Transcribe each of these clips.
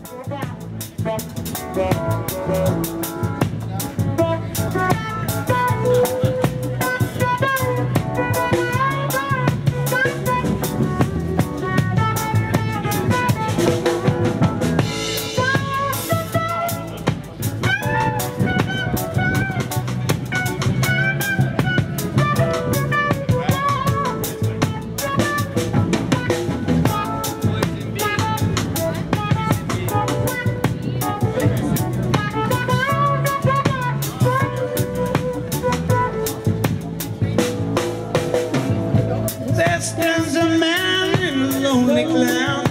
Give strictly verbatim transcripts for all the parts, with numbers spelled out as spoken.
There stands a man in a lonely cloud,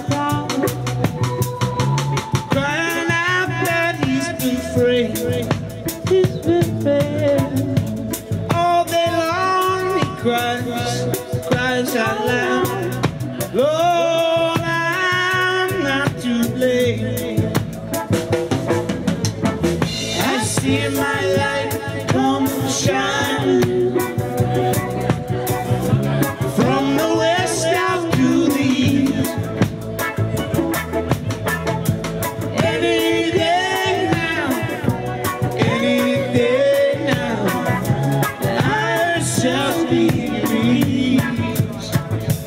crying out that he's been free. He's been free. All day long he cries, cries out loud, Lord, I'm not to blame. I see my light come shine from the west out to the east. Any day now, any day now, I shall be released.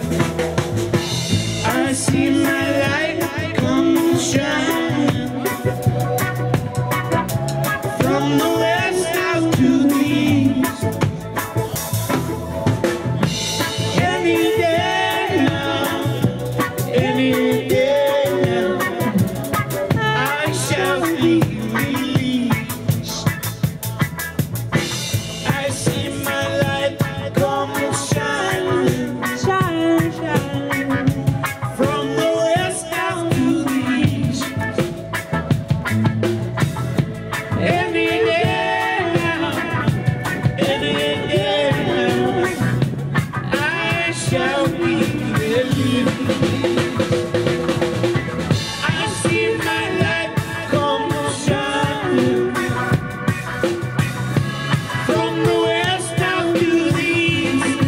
I see my light come shine from the west out to the east. Any day now, any day now, I shall be released. I see my light come shining, shine, shine, from the west out to the east. Any day now, any day now, I shall be released. I see my light come shining from the west out to the east.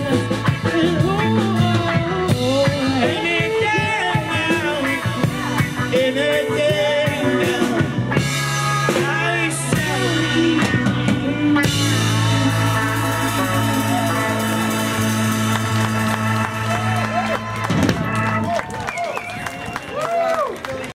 Any day now, any day now, I shall be